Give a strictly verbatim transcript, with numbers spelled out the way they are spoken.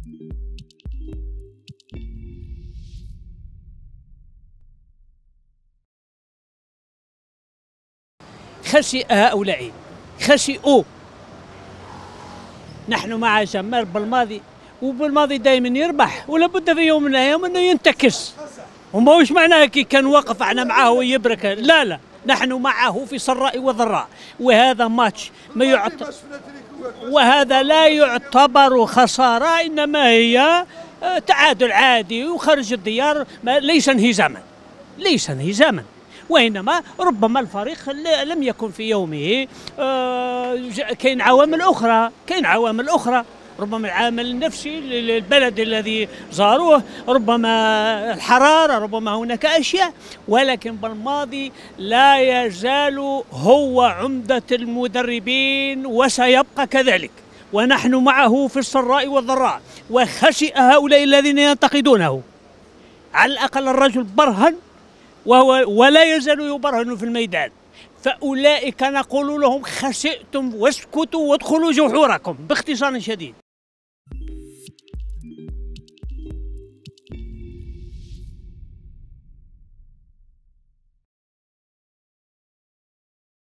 خسئ هؤلاء، خسئوا. نحن مع جمال بالماضي، وبالماضي دائما يربح، ولا بد في يوم من الايام انه ينتكس. وما وش معناه كي كان وقف احنا معاه ويبرك، لا لا، نحن معه في سراء وضراء، وهذا ماتش ما يعتبر، وهذا لا يعتبر خسارة، إنما هي تعادل عادي وخرج الديار، ليس انهزاما، ليس انهزاما، وإنما ربما الفريق لم يكن في يومه. كاين عوامل أخرى، كاين عوامل أخرى، ربما العامل النفسي للبلد الذي زاروه، ربما الحرارة، ربما هناك أشياء، ولكن بالماضي لا يزال هو عمدة المدربين وسيبقى كذلك، ونحن معه في السراء والضراء. وخسئ هؤلاء الذين ينتقدونه، على الأقل الرجل برهن، وهو ولا يزال يبرهن في الميدان، فأولئك نقول لهم خسئتم واسكتوا وادخلوا جحوركم باختصار شديد.